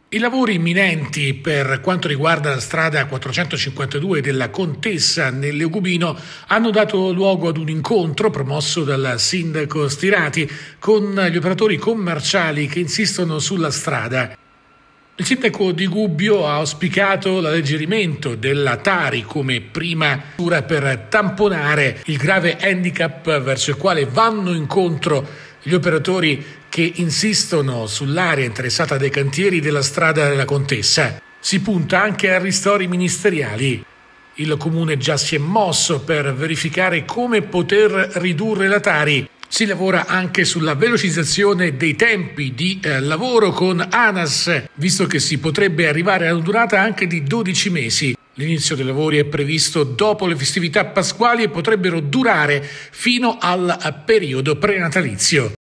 I lavori imminenti per quanto riguarda la strada 452 della Contessa nel Leugubino hanno dato luogo ad un incontro promosso dal sindaco Stirati con gli operatori commerciali che insistono sulla strada. Il sindaco di Gubbio ha auspicato l'alleggerimento della Tari come prima misura per tamponare il grave handicap verso il quale vanno incontro gli operatori che insistono sull'area interessata dai cantieri della strada della Contessa. Si punta anche a ristori ministeriali. Il comune già si è mosso per verificare come poter ridurre la Tari. Si lavora anche sulla velocizzazione dei tempi di lavoro con ANAS, visto che si potrebbe arrivare a una durata anche di 12 mesi. L'inizio dei lavori è previsto dopo le festività pasquali e potrebbero durare fino al periodo prenatalizio.